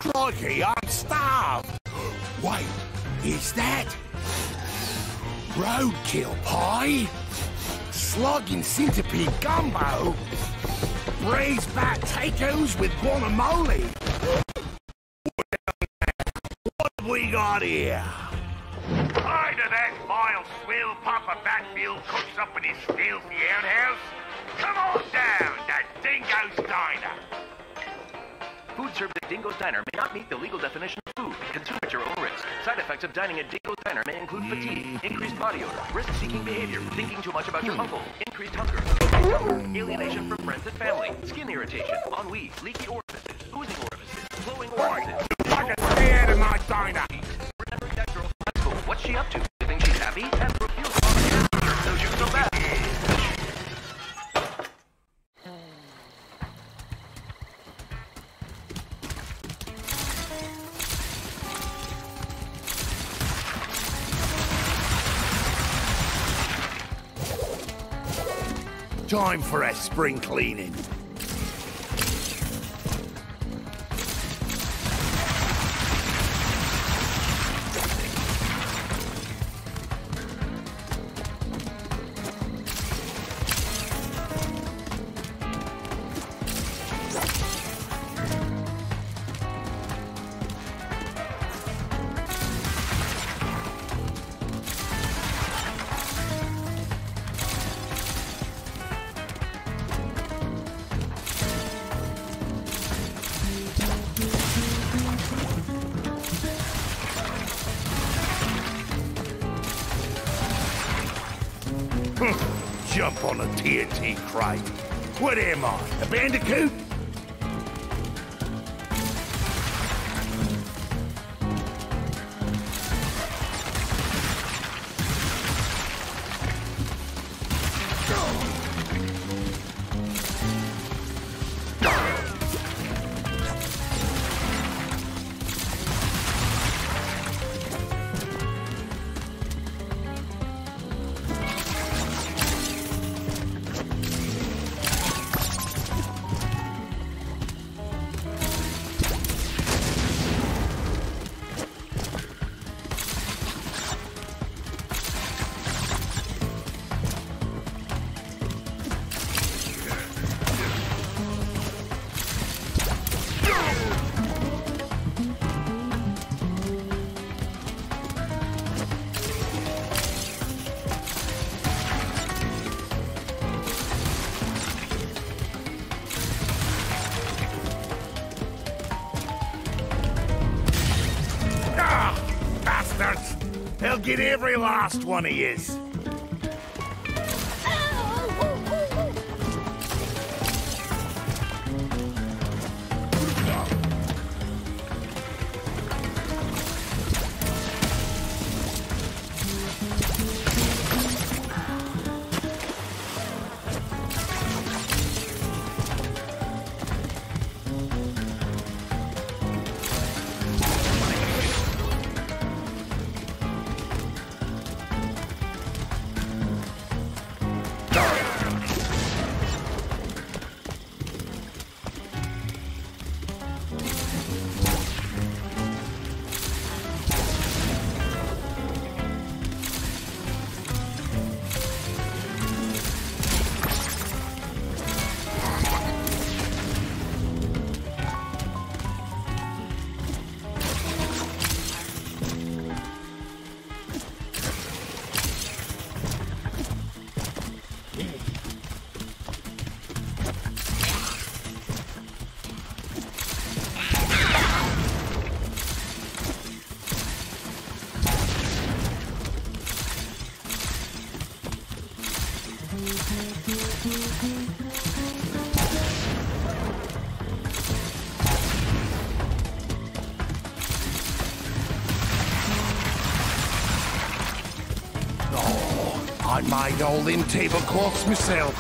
Crikey, I'm starved. Wait, is that roadkill pie? Slug and centipede gumbo? Braised potatoes with guacamole? What have we got here? Either that vile swill Papa Batfield cooks up in his filthy outhouse. Come on down to Dingo's Diner. Food served at Dingo's Diner may not meet the legal definition of food. Consume at your own risk. Side effects of dining at Dingo's Diner may include fatigue, increased body odor, risk-seeking behavior, thinking too much about your uncle, increased hunger, alienation from friends and family, skin irritation, ennui, leaky orifices, oozing orifices, flowing orifices. I can stay out of my diner. Remembering that girl from high school. What's she up to? You think she's happy? And refuse to so she's so bad. Time for a spring cleaning. Jump on a TNT crate. What am I, a bandicoot? They'll get every last one of yous. I made all them tablecloths myself.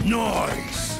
Nice!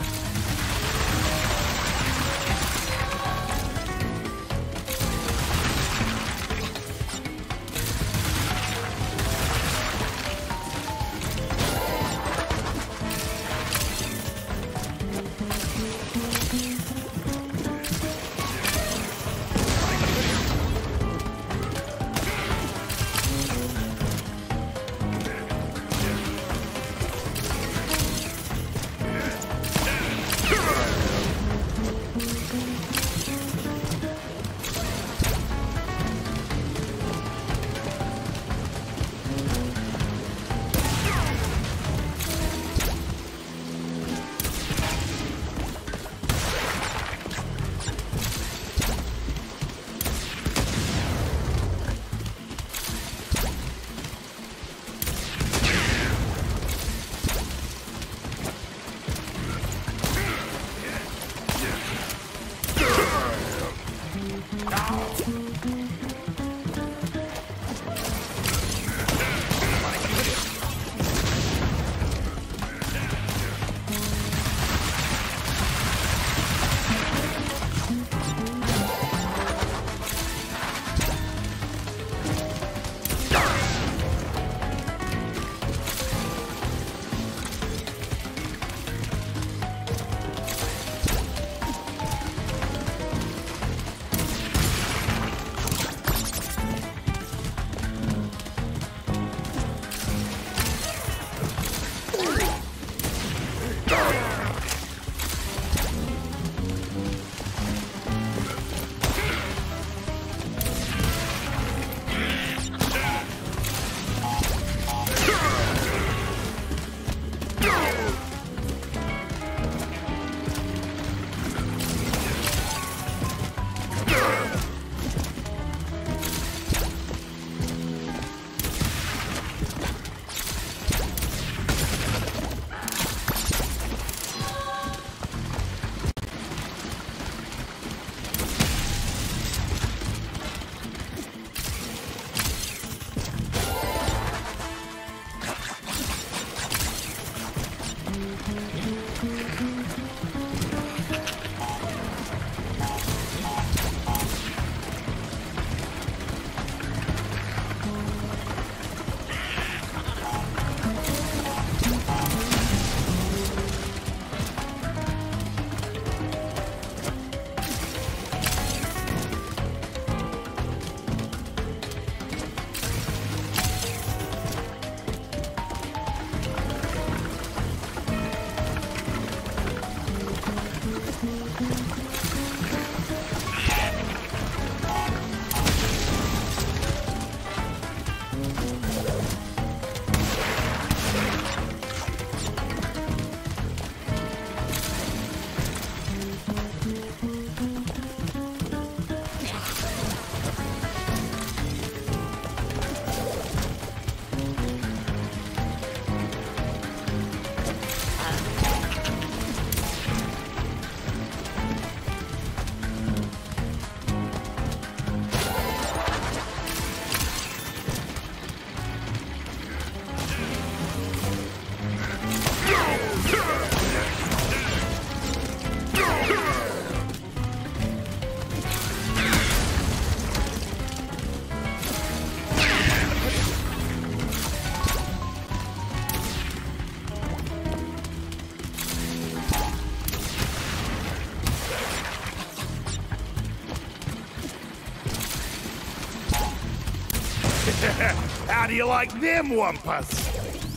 How do you like them, Wampus?